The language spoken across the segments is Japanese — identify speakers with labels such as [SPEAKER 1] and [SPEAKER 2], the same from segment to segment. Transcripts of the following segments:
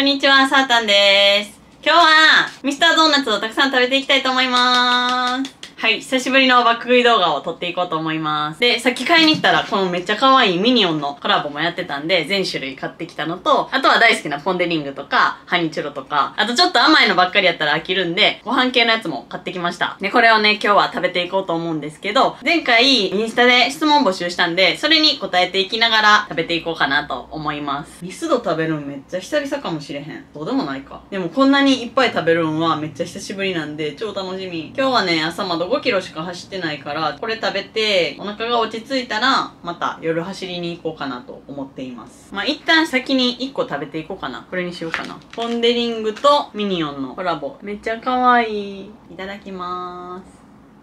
[SPEAKER 1] にちは、さーたんです。今日は、ミスタードーナツをたくさん食べていきたいと思います。はい、久しぶりの爆食い動画を撮っていこうと思います。で、さっき買いに行ったら、このめっちゃ可愛いミニオンのコラボもやってたんで、全種類買ってきたのと、あとは大好きなポンデリングとか、ハニチュロとか、あとちょっと甘いのばっかりやったら飽きるんで、ご飯系のやつも買ってきました。で、これをね、今日は食べていこうと思うんですけど、前回、インスタで質問募集したんで、それに答えていきながら食べていこうかなと思います。ミスド食べるんめっちゃ久々かもしれへん。そうでもないか。でもこんなにいっぱい食べるんはめっちゃ久しぶりなんで、超楽しみ。今日はね、朝まだ5キロしか走ってないから、これ食べて、お腹が落ち着いたら、また夜走りに行こうかなと思っています。まあ、一旦先に1個食べていこうかな。これにしようかな。ポンデリングとミニオンのコラボ。めっちゃ可愛い。いただきまーす。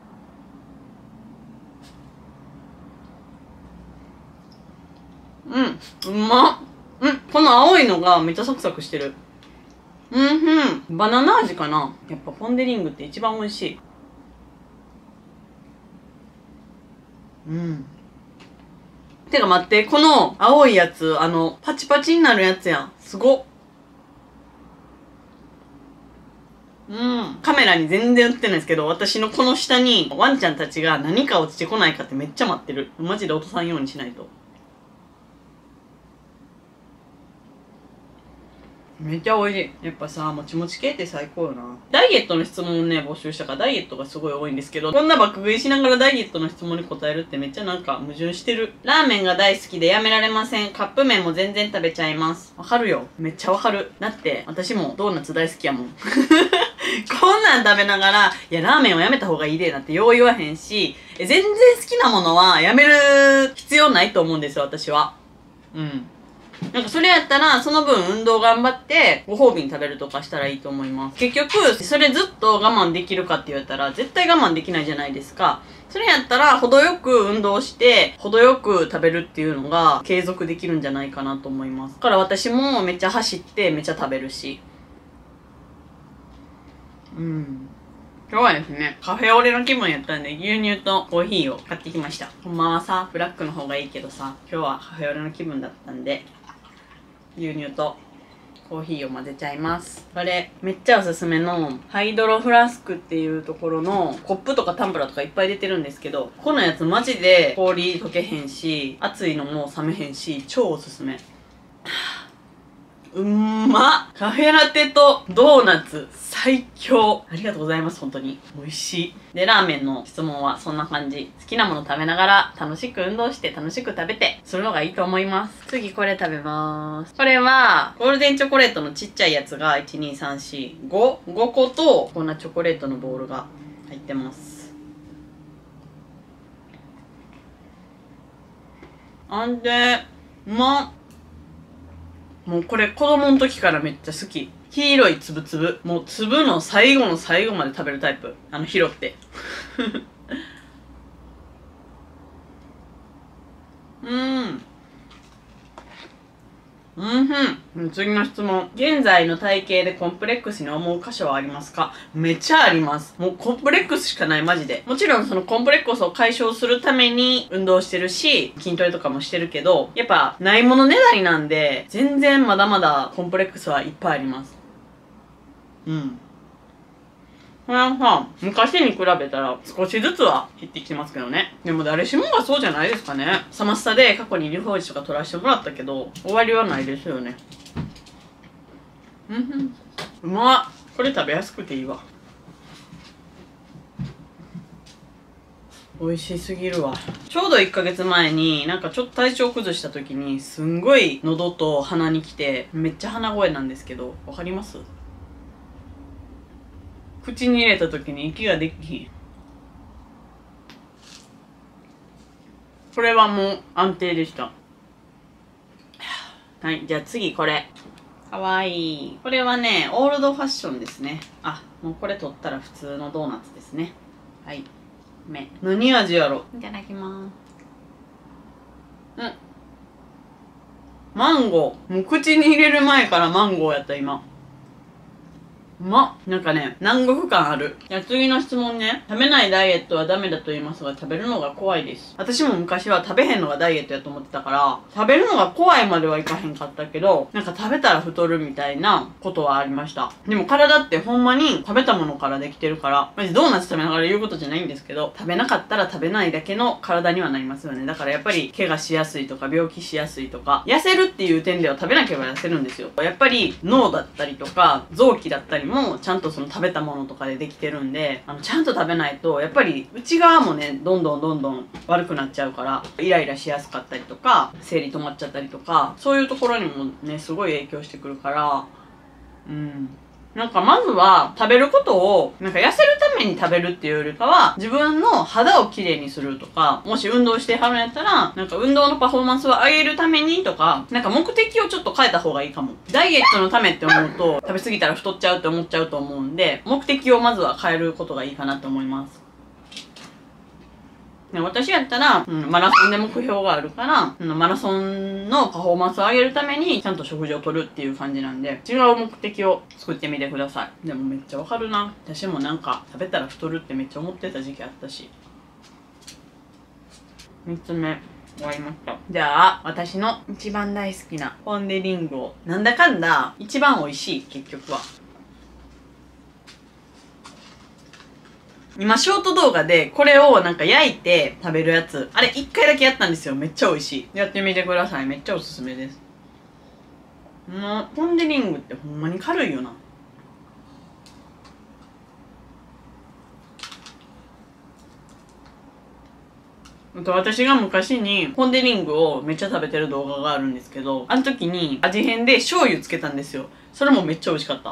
[SPEAKER 1] うまっ。この青いのがめっちゃサクサクしてる。バナナ味かな。やっぱポンデリングって一番美味しい。てか待って、この青いやつ、パチパチになるやつやん。すごっ。カメラに全然映ってないですけど、私のこの下にワンちゃんたちが何か落ちてこないかってめっちゃ待ってる。マジで落とさんようにしないと。めっちゃ美味しい。やっぱさ、もちもち系って最高よな。ダイエットの質問をね、募集したからダイエットがすごい多いんですけど、こんな爆食いしながらダイエットの質問に答えるってめっちゃなんか矛盾してる。ラーメンが大好きでやめられません。カップ麺も全然食べちゃいます。わかるよ。めっちゃわかる。だって、私もドーナツ大好きやもん。こんなん食べながら、いや、ラーメンはやめた方がいいで、なんてよう言わへんし、全然好きなものはやめる必要ないと思うんですよ、私は。なんかそれやったら、その分運動頑張って、ご褒美に食べるとかしたらいいと思います。結局、それずっと我慢できるかって言われたら、絶対我慢できないじゃないですか。それやったら、程よく運動して、程よく食べるっていうのが、継続できるんじゃないかなと思います。だから私もめっちゃ走って、めっちゃ食べるし。今日はですね、カフェオレの気分やったんで、牛乳とコーヒーを買ってきました。ほんまはさ、ブラックの方がいいけどさ、今日はカフェオレの気分だったんで、牛乳とコーヒーを混ぜちゃいます。これめっちゃおすすめのハイドロフラスクっていうところのコップとかタンブラーとかいっぱい出てるんですけど、このやつマジで氷溶けへんし、熱いのも冷めへんし、超おすすめ。まっ。カフェラテとドーナツ最強。ありがとうございます。本当に美味しい。で、ラーメンの質問はそんな感じ。好きなもの食べながら楽しく運動して楽しく食べてするのがいいと思います。次これ食べます。これはゴールデンチョコレートのちっちゃいやつが1,2,3,4,5 5個とこんなチョコレートのボールが入ってます。もうこれ子供の時からめっちゃ好き。黄色いつぶつぶ。もう粒の最後の最後まで食べるタイプ。拾って。次の質問。現在の体型でコンプレックスに思う箇所はありますか？めっちゃあります。もうコンプレックスしかない、マジで。もちろんそのコンプレックスを解消するために運動してるし、筋トレとかもしてるけど、やっぱないものねだりなんで、全然まだまだコンプレックスはいっぱいあります。これはさ、昔に比べたら少しずつは減ってきてますけどね。でも誰しもがそうじゃないですかね。サマスタで過去にリフォージとか取らせてもらったけど、終わりはないですよね。うまっ。これ食べやすくていいわ。美味しすぎるわ。ちょうど1ヶ月前になんかちょっと体調崩した時にすんごい喉と鼻に来て、めっちゃ鼻声なんですけど、わかります？口に入れた時に息ができひん。これはもう安定でした。はい、じゃあ次これ。かわいい。これはね、オールドファッションですね。もうこれ取ったら普通のドーナツですね。はい。何味やろ？いただきます。マンゴー。もう口に入れる前からマンゴーやった、今。 なんかね、南国感ある。いや、次の質問ね。食べないダイエットはダメだと言いますが、食べるのが怖いです。私も昔は食べへんのがダイエットやと思ってたから、食べるのが怖いまではいかへんかったけど、なんか食べたら太るみたいなことはありました。でも体ってほんまに食べたものからできてるから、マジドーナツ食べながら言うことじゃないんですけど、食べなかったら食べないだけの体にはなりますよね。だからやっぱり怪我しやすいとか病気しやすいとか、痩せるっていう点では食べなければ痩せるんですよ。やっぱり脳だったりとか臓器だったりもちゃんとその食べたものとかでできてるんで、ちゃんと食べないとやっぱり内側もねどんどん悪くなっちゃうから、イライラしやすかったりとか生理止まっちゃったりとか、そういうところにもねすごい影響してくるから、なんかまずは食べることをなんか痩せるために食べるっていうよりかは、自分の肌をきれいにするとか、もし運動してはるんやったらなんか運動のパフォーマンスを上げるためにとか、なんか目的をちょっと変えた方がいいかも。ダイエットのためって思うと食べ過ぎたら太っちゃうって思っちゃうと思うんで、目的をまずは変えることがいいかなと思います。私やったら、マラソンで目標があるから、マラソンのパフォーマンスを上げるためにちゃんと食事をとるっていう感じなんで、違う目的を作ってみてください。でもめっちゃわかるな。私もなんか食べたら太るってめっちゃ思ってた時期あったし。3つ目終わりました。じゃあ私の一番大好きなポン・デ・リングを、なんだかんだ一番美味しい、結局は。今ショート動画でこれをなんか焼いて食べるやつ、あれ1回だけやったんですよ。めっちゃ美味しい。やってみてください。めっちゃおすすめです。ポン・デ・リングってほんまに軽いよな。私が昔にポン・デ・リングをめっちゃ食べてる動画があるんですけど、あの時に味変で醤油つけたんですよ。それもめっちゃ美味しかった。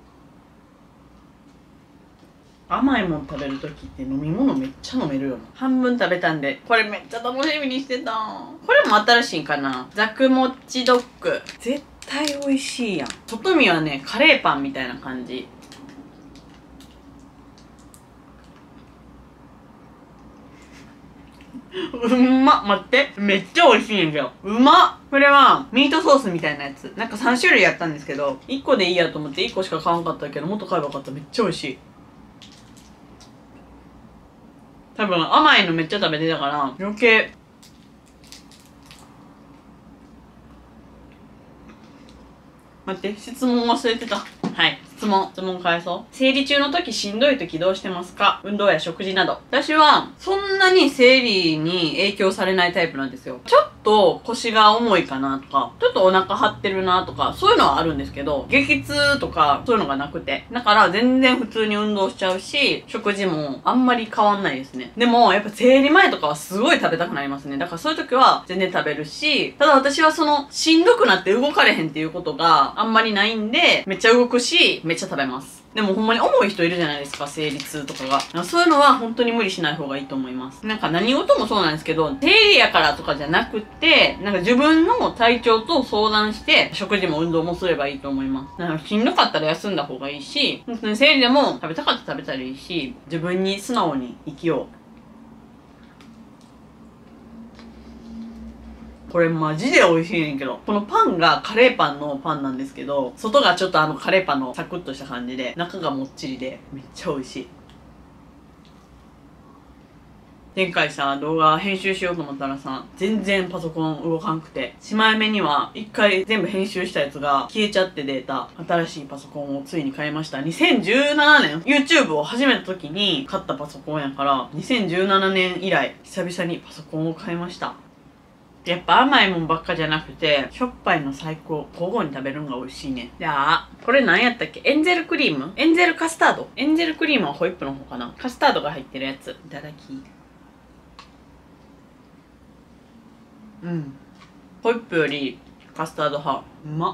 [SPEAKER 1] 甘いもん食べるときって飲み物めっちゃ飲めるよな。半分食べたんで、これめっちゃ楽しみにしてた。これも新しいんかな。ザクモッチドッグ。絶対美味しいやん。外見はね、カレーパンみたいな感じ。待って。めっちゃ美味しいんやけど。うまっ。これはミートソースみたいなやつ。なんか3種類やったんですけど、1個でいいやと思って1個しか買わんかったけど、もっと買えばよかった。めっちゃ美味しい。多分甘いのめっちゃ食べてたから余計。待って、質問忘れてた。はい、質問返そう。生理中の時しんどい時どうしてますか？運動や食事など。私はそんなに生理に影響されないタイプなんですよ。ちょっと腰が重いかなとか、ちょっとお腹張ってるなとか、そういうのはあるんですけど、激痛とかそういうのがなくて、だから全然普通に運動しちゃうし、食事もあんまり変わんないですね。でもやっぱ生理前とかはすごい食べたくなりますね。だからそういう時は全然食べるし、ただ私はそのしんどくなって動かれへんっていうことがあんまりないんで、めっちゃ動くしめっちゃ食べます。でもほんまに重い人いるじゃないですか、生理痛とかが。そういうのは本当に無理しない方がいいと思います。なんか何事もそうなんですけど、生理やからとかじゃなくって、なんか自分の体調と相談して食事も運動もすればいいと思います。なんかしんどかったら休んだ方がいいし、本当に生理でも食べたかったら食べたらいいし、自分に素直に生きよう。これマジで美味しいねんけど、このパンがカレーパンのパンなんですけど、外がちょっとカレーパンのサクッとした感じで、中がもっちりでめっちゃ美味しい。前回さ、動画編集しようと思ったらさ、全然パソコン動かんくて、しまい目には一回全部編集したやつが消えちゃって、データ。新しいパソコンをついに買いました。2017年 YouTube を始めた時に買ったパソコンやから、2017年以来久々にパソコンを買いました。やっぱ甘いもんばっかじゃなくて、しょっぱいの最高。交互に食べるのが美味しいね。じゃあ、これ何やったっけ？エンゼルクリーム？エンゼルカスタード？エンゼルクリームはホイップの方かな？カスタードが入ってるやつ。いただき。ホイップよりカスタード派。うまっ。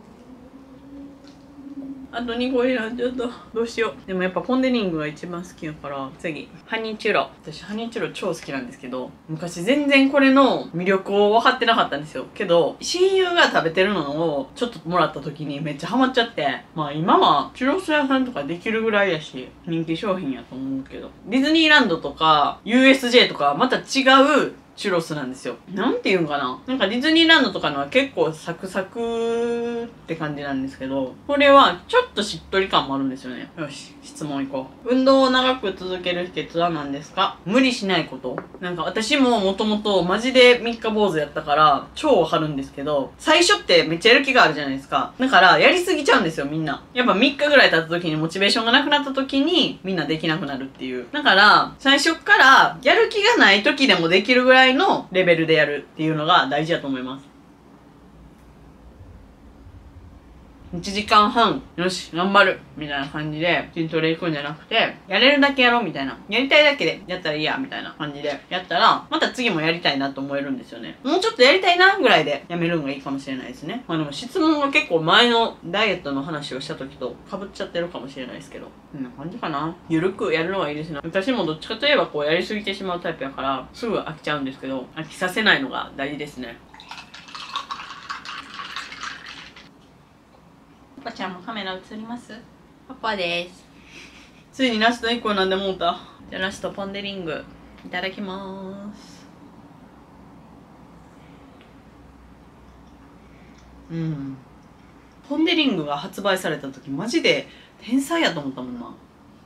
[SPEAKER 1] あと2個になっちゃった。どうしよう。でもやっぱポン・デ・リングが一番好きやから、次。ハニーチュロ。私ハニーチュロ超好きなんですけど、昔全然これの魅力を分かってなかったんですよ。けど、親友が食べてるのをちょっともらった時にめっちゃハマっちゃって、まあ今はチュロス屋さんとかできるぐらいやし、人気商品やと思うけど。ディズニーランドとか USJ とかまた違うチュロスなんですよ。なんていうんかな、なんかディズニーランドとかのは結構サクサクって感じなんですけど、これはちょっとしっとり感もあるんですよね。よし、質問いこう。運動を長く続ける秘訣は何ですか？無理しないこと。なんか私ももともとマジで三日坊主やったから超わかるんですけど、最初ってめっちゃやる気があるじゃないですか。だからやりすぎちゃうんですよ、みんな。やっぱ3日ぐらい経った時にモチベーションがなくなった時にみんなできなくなるっていう。だから最初からやる気がない時でもできるぐらいのレベルでやるっていうのが大事だと思います。1時間半、よし、頑張るみたいな感じで筋トレ行くんじゃなくて、やれるだけやろうみたいな。やりたいだけでやったらいいや、みたいな感じでやったら、また次もやりたいなと思えるんですよね。もうちょっとやりたいなぐらいでやめるのがいいかもしれないですね。まあでも質問が結構前のダイエットの話をした時と被っちゃってるかもしれないですけど。こんな感じかな。ゆるくやるのがいいですね。私もどっちかといえばこうやりすぎてしまうタイプやから、すぐ飽きちゃうんですけど、飽きさせないのが大事ですね。パパちゃんもカメラ映ります？パパです。ついにラスト1個なんでもうた。じゃあラストポン・デ・リングいただきます。ポン・デ・リングが発売された時マジで天才やと思ったもんな。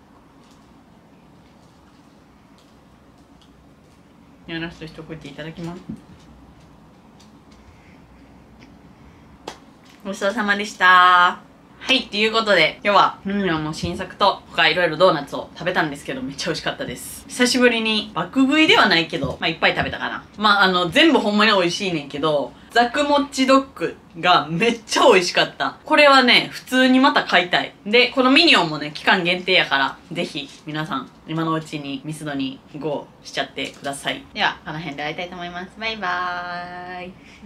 [SPEAKER 1] じゃあラスト一口いただきます。ごちそうさまでした。はい、ということで、今日はミニオンの新作と他いろいろドーナツを食べたんですけど、めっちゃ美味しかったです。久しぶりに爆食いではないけど、いっぱい食べたかな。全部ほんまに美味しいねんけど、ザクモッチドッグがめっちゃ美味しかった。これはね、普通にまた買いたい。で、このミニオンもね、期間限定やから、ぜひ皆さん、今のうちにミスドに GO しちゃってください。では、この辺で会いたいと思います。バイバーイ。